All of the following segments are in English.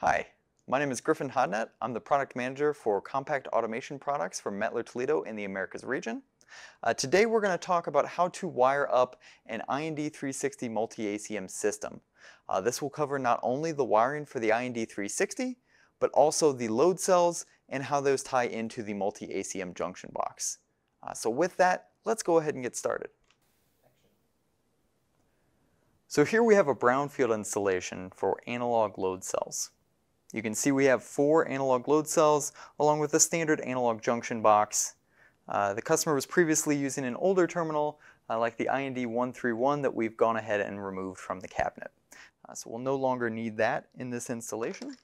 Hi, my name is Griffin Hodnett. I'm the product manager for compact automation products for METTLER Toledo in the Americas region. Today we're going to talk about how to wire up an IND360 MultiACM system. This will cover not only the wiring for the IND360, but also the load cells and how those tie into the MultiACM junction box. So with that, let's go ahead and get started. So here we have a brownfield installation for analog load cells. You can see we have 4 analog load cells along with a standard analog junction box. The customer was previously using an older terminal like the IND131 that we've gone ahead and removed from the cabinet. So we'll no longer need that in this installation.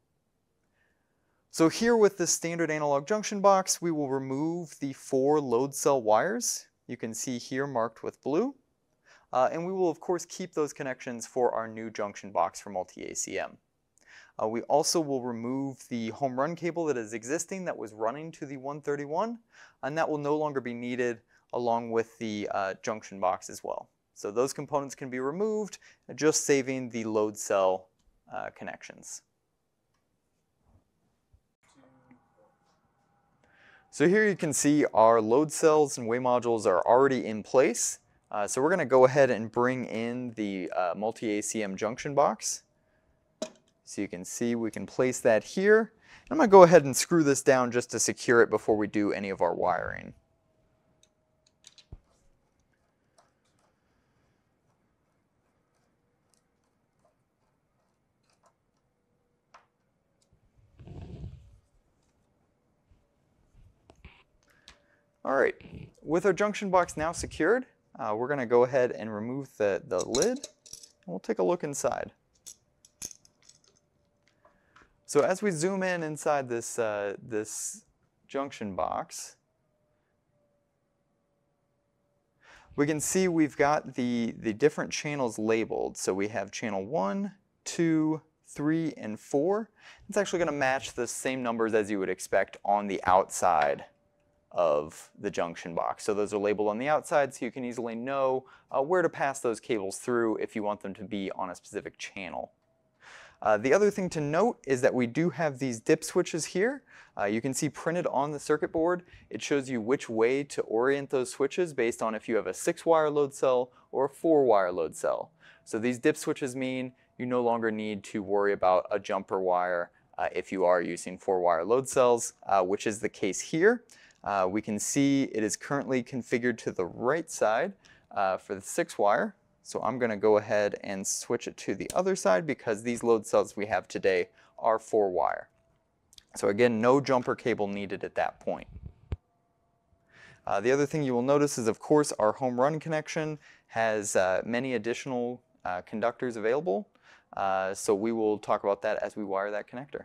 So here with the standard analog junction box, we will remove the 4 load cell wires. You can see here marked with blue. And we will of course keep those connections for our new junction box for MultiACM. We also will remove the home run cable that is existing that was running to the 131, and that will no longer be needed along with the junction box as well. So those components can be removed, just saving the load cell connections. So here you can see our load cells and way modules are already in place. So we're going to go ahead and bring in the MultiACM junction box. So you can see we can place that here. I'm going to go ahead and screw this down just to secure it before we do any of our wiring. Alright, with our junction box now secured, we're going to go ahead and remove the lid, and we'll take a look inside. So as we zoom in inside this junction box, we can see we've got the different channels labeled. So we have channel 1, 2, 3, and 4. It's actually going to match the same numbers as you would expect on the outside of the junction box. So those are labeled on the outside so you can easily know where to pass those cables through if you want them to be on a specific channel. The other thing to note is that we do have these dip switches here. You can see printed on the circuit board. It shows you which way to orient those switches based on if you have a 6-wire load cell or a 4-wire load cell. So these dip switches mean you no longer need to worry about a jumper wire if you are using 4-wire load cells, which is the case here. We can see it is currently configured to the right side for the 6-wire. So I'm going to go ahead and switch it to the other side because these load cells we have today are 4-wire. So again, no jumper cable needed at that point. The other thing you will notice is, of course, our home run connection has many additional conductors available. So we will talk about that as we wire that connector.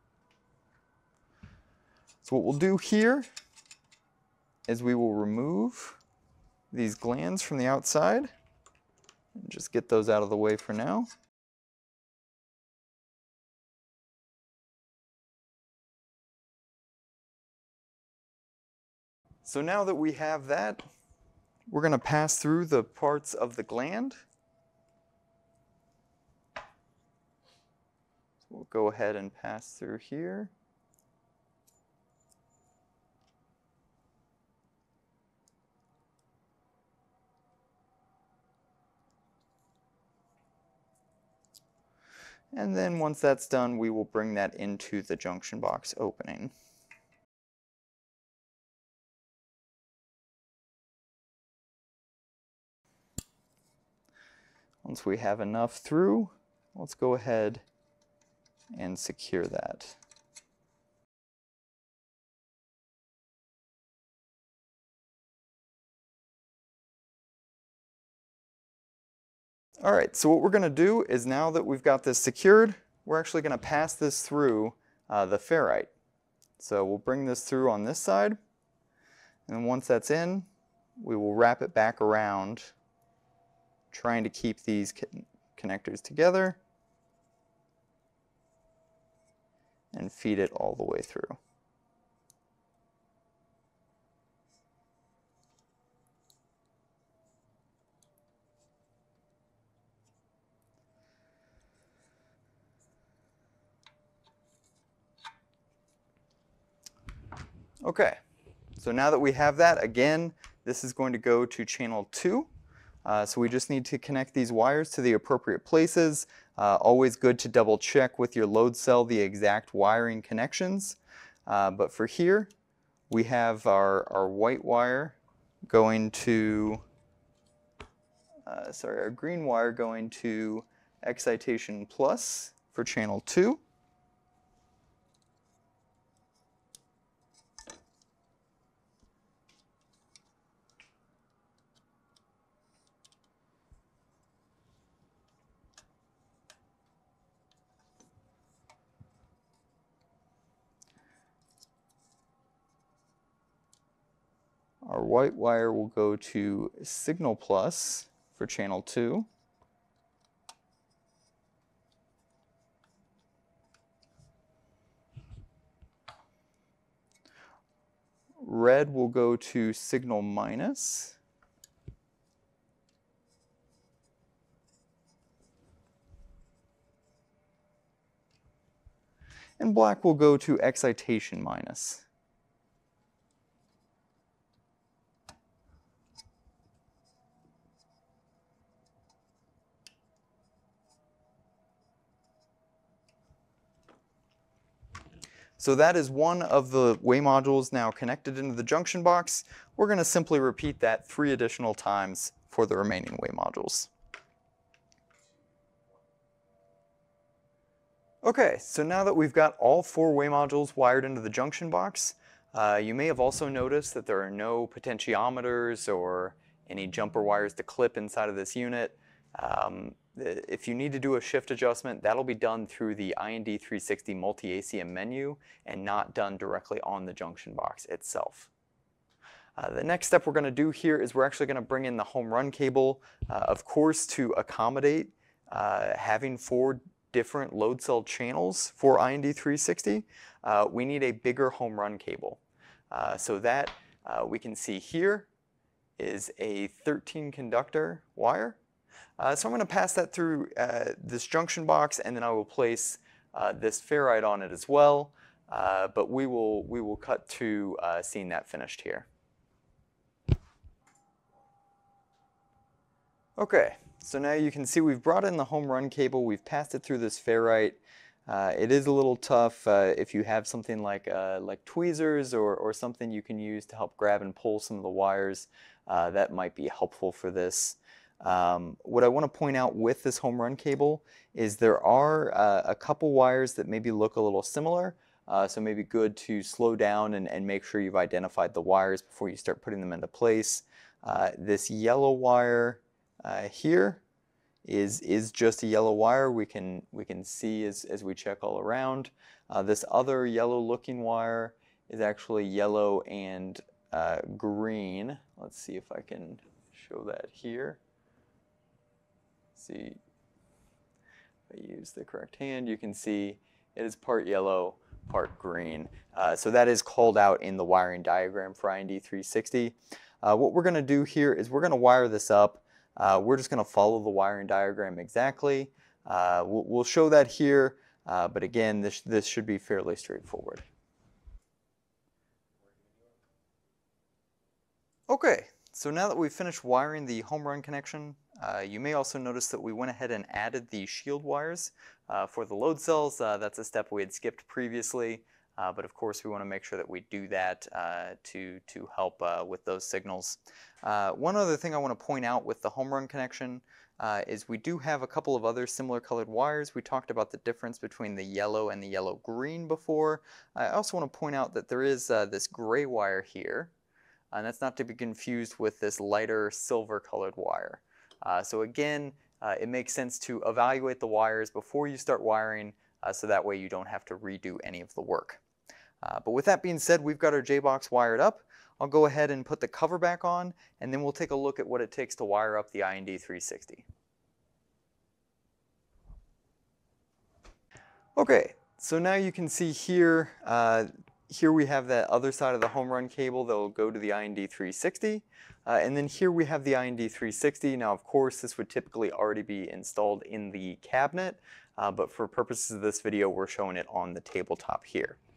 So what we'll do here is we will remove these glands from the outside. Just get those out of the way for now. So now that we have that, we're going to pass through the parts of the gland. So we'll go ahead and pass through here. And then once that's done, we will bring that into the junction box opening. Once we have enough through, let's go ahead and secure that. Alright, so what we're going to do is now that we've got this secured, we're actually going to pass this through the ferrite. So we'll bring this through on this side, and once that's in, we will wrap it back around, trying to keep these connectors together and feed it all the way through. Okay, so now that we have that, again, this is going to go to channel 2. So we just need to connect these wires to the appropriate places. Always good to double check with your load cell the exact wiring connections. But for here, we have our white wire going to, our green wire going to excitation plus for channel 2. Our white wire will go to signal plus for channel 2. Red will go to signal minus. And black will go to excitation minus. So that is one of the way modules now connected into the junction box. We're going to simply repeat that 3 additional times for the remaining way modules. Okay, so now that we've got all 4 way modules wired into the junction box, you may have also noticed that there are no potentiometers or any jumper wires to clip inside of this unit. If you need to do a shift adjustment, that'll be done through the IND360 MultiACM menu and not done directly on the junction box itself. The next step we're going to do here is we're actually going to bring in the home run cable, of course, to accommodate having 4 different load cell channels for IND360. We need a bigger home run cable. So that we can see here is a 13 conductor wire. So I'm going to pass that through this junction box, and then I will place this ferrite on it as well. But we will cut to seeing that finished here. Okay, so now you can see we've brought in the home run cable. We've passed it through this ferrite. It is a little tough if you have something like tweezers or something you can use to help grab and pull some of the wires. That might be helpful for this. What I want to point out with this home run cable is there are a couple wires that maybe look a little similar, so maybe good to slow down and make sure you've identified the wires before you start putting them into place. This yellow wire here is just a yellow wire. We can see as we check all around. This other yellow looking wire is actually yellow and green. Let's see if I can show that here. See, if I use the correct hand, you can see it is part yellow, part green. So that is called out in the wiring diagram for IND360. What we're going to do here is we're going to wire this up. We're just going to follow the wiring diagram exactly. We'll show that here, but again, this should be fairly straightforward. Okay, so now that we've finished wiring the home run connection, you may also notice that we went ahead and added the shield wires for the load cells. That's a step we had skipped previously, but of course we want to make sure that we do that to help with those signals. One other thing I want to point out with the home run connection is we do have a couple of other similar colored wires. We talked about the difference between the yellow and the yellow-green before. I also want to point out that there is this gray wire here, and that's not to be confused with this lighter silver colored wire. So again, it makes sense to evaluate the wires before you start wiring, so that way you don't have to redo any of the work. But with that being said, we've got our J-box wired up. I'll go ahead and put the cover back on, and then we'll take a look at what it takes to wire up the IND360. Okay, so now you can see here, here we have that other side of the home run cable that will go to the IND360. And then here we have the IND360. Now, of course, this would typically already be installed in the cabinet, but for purposes of this video, we're showing it on the tabletop here.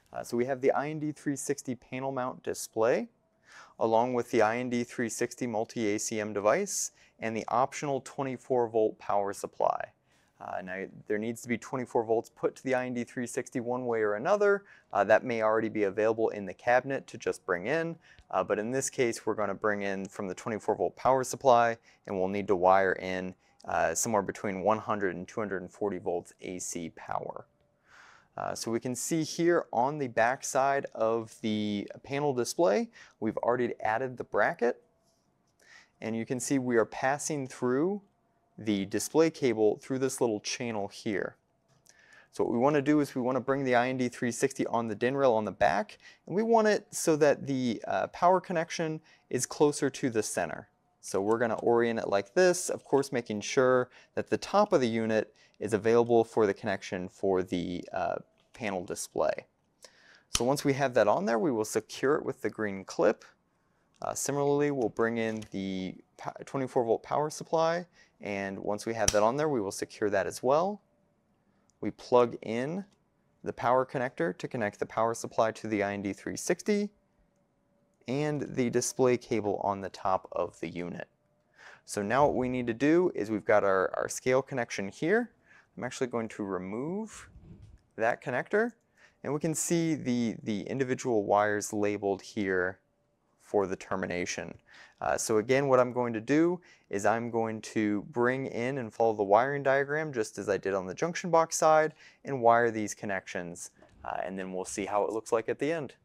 So we have the IND360 panel mount display, along with the IND360 MultiACM device, and the optional 24-volt power supply. Now, there needs to be 24 volts put to the IND360 one way or another. That may already be available in the cabinet to just bring in, but in this case, we're going to bring in from the 24-volt power supply, and we'll need to wire in somewhere between 100 and 240 volts AC power. So we can see here on the back side of the panel display, we've already added the bracket, and you can see we are passing through the display cable through this little channel here. So what we want to do is we want to bring the IND360 on the DIN rail on the back, and we want it so that the power connection is closer to the center. So we're going to orient it like this, of course making sure that the top of the unit is available for the connection for the panel display. So once we have that on there, we will secure it with the green clip. Similarly, we'll bring in the 24-volt power supply, and once we have that on there, we will secure that as well. We plug in the power connector to connect the power supply to the IND360 and the display cable on the top of the unit. So now what we need to do is we've got our scale connection here. I'm actually going to remove that connector, and we can see the individual wires labeled here for the termination. So again, what I'm going to do is I'm going to bring in and follow the wiring diagram just as I did on the junction box side and wire these connections, and then we'll see how it looks like at the end.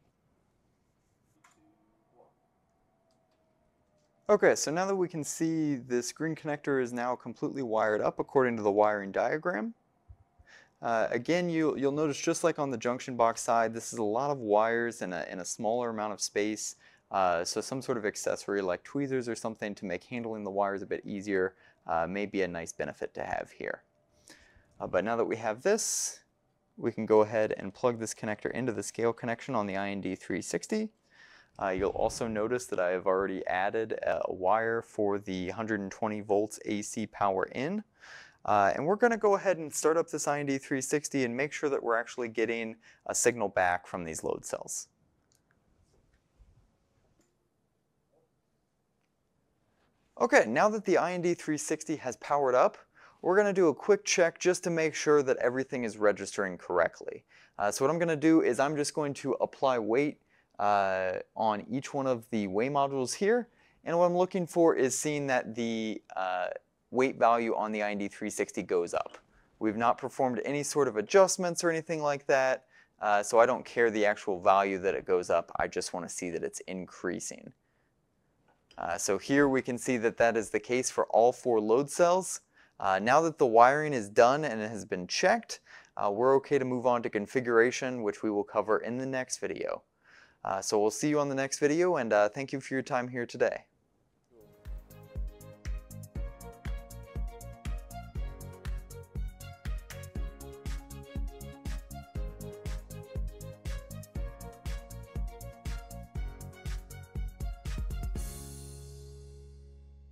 Okay, so now that we can see this green connector is now completely wired up according to the wiring diagram. Again, you'll notice just like on the junction box side, this is a lot of wires in a smaller amount of space. So some sort of accessory like tweezers or something to make handling the wires a bit easier may be a nice benefit to have here. But now that we have this, we can go ahead and plug this connector into the scale connection on the IND360. You'll also notice that I have already added a wire for the 120 volts AC power in. And we're going to go ahead and start up this IND360 and make sure that we're actually getting a signal back from these load cells. Okay, now that the IND360 has powered up, we're going to do a quick check just to make sure that everything is registering correctly. So what I'm going to do is I'm just going to apply weight on each one of the weigh modules here, and what I'm looking for is seeing that the weight value on the IND360 goes up. We've not performed any sort of adjustments or anything like that, so I don't care the actual value that it goes up, I just want to see that it's increasing. So here we can see that that is the case for all 4 load cells. Now that the wiring is done and it has been checked, we're okay to move on to configuration, which we will cover in the next video. So we'll see you on the next video, and thank you for your time here today.